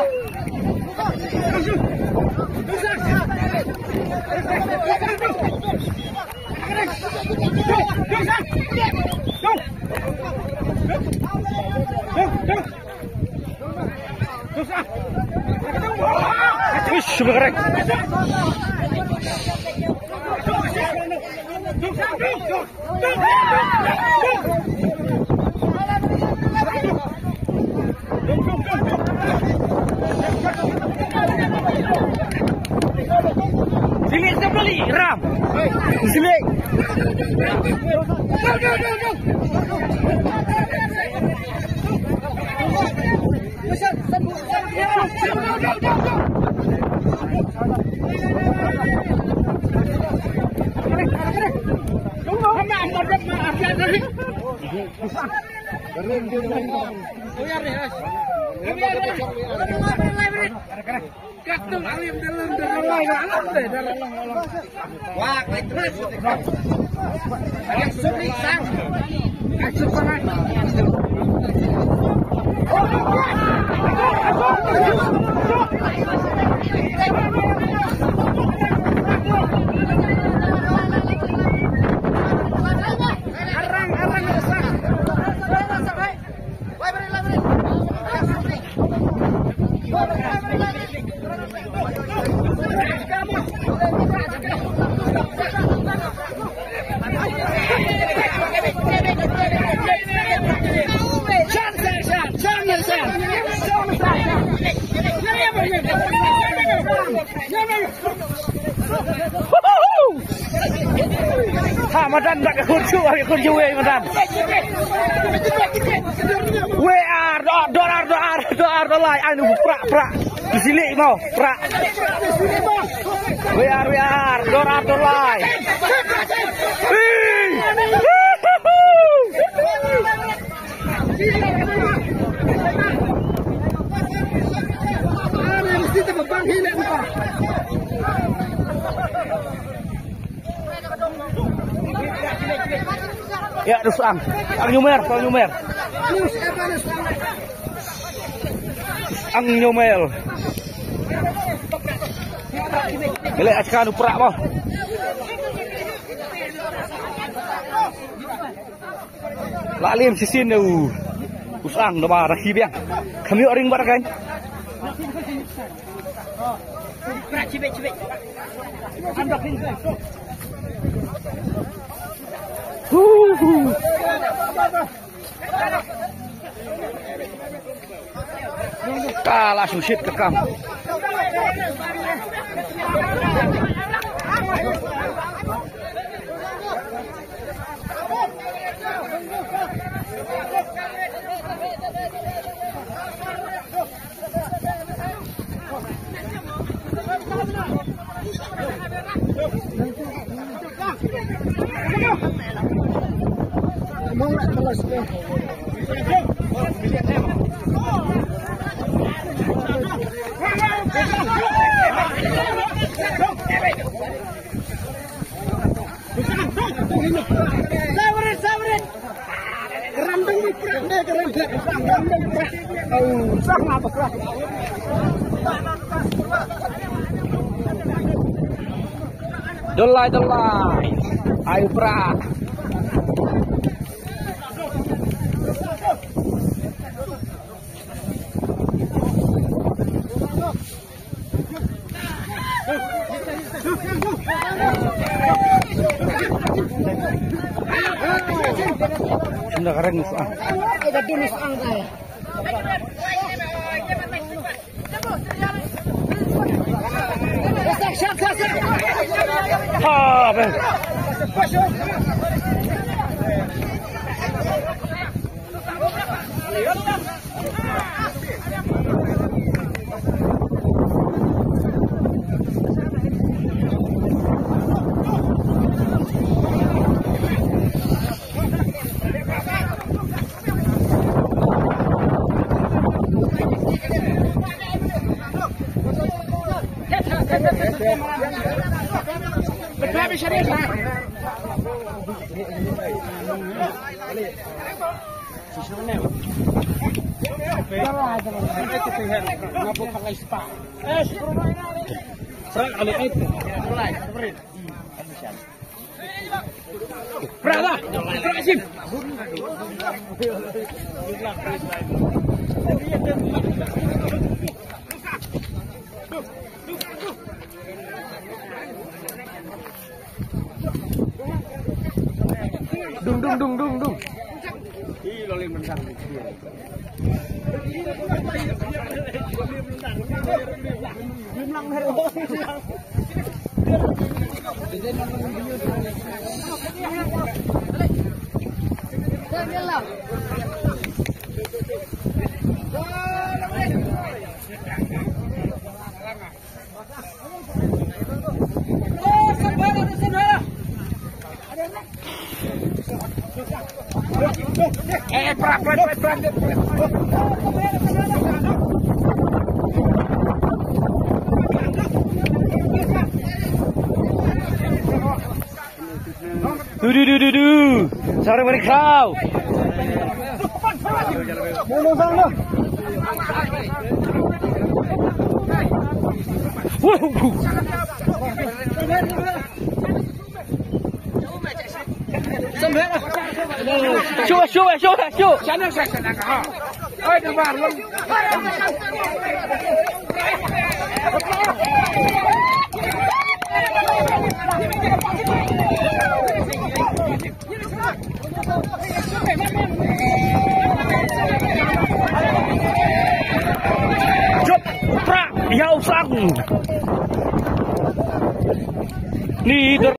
Silik sekali, ram. Silik. Madan tak kuncu, kuncu Madan. Doar dolai, anu prak. Disilik mau, prak. Doar dolai. Ya, terus ang nyumer. Ang nyumel. Beli akan uprak mo. Lalim sisin nu. Usang nama rahi biang. Kami orang barakan. Cibek. Anda pinggir. Kalah susit kekam. Dolai, ayo prak. Sudah keren musang. Jadi musang saya. Berapa? Sim. Dung. Ih, loli menang. Du. Sorry balik kau. Show. Sana ka. Ay, dabar lang. Chụp pra nhau sang. Ni